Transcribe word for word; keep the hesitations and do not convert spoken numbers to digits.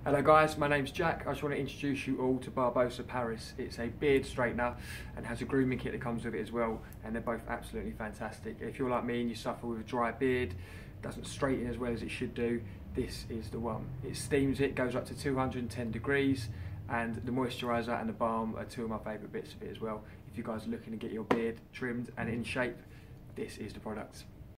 Hello guys, my name's Jack. I just want to introduce you all to Barbossa Paris. It's a beard straightener and has a grooming kit that comes with it as well, and they're both absolutely fantastic. If you're like me and you suffer with a dry beard, doesn't straighten as well as it should do, this is the one. It steams it, goes up to two hundred and ten degrees, and the moisturiser and the balm are two of my favourite bits of it as well. If you guys are looking to get your beard trimmed and in shape, this is the product.